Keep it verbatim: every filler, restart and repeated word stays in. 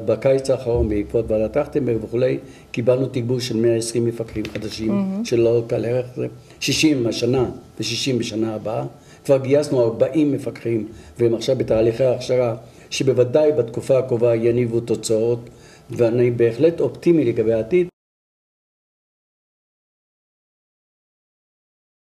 בקיץ האחרון, בעקבות ועדת טרכטנברג וכולי, קיבלנו תגבור של מאה ועשרים מפקחים חדשים, mm-hmm. שלא קל ערך, שישים השנה ו-שישים בשנה הבאה. כבר גייסנו ארבעים מפקחים, והם עכשיו בתהליכי ההכשרה, שבוודאי בתקופה הקרובה יניבו תוצאות, ואני בהחלט אופטימי לגבי העתיד.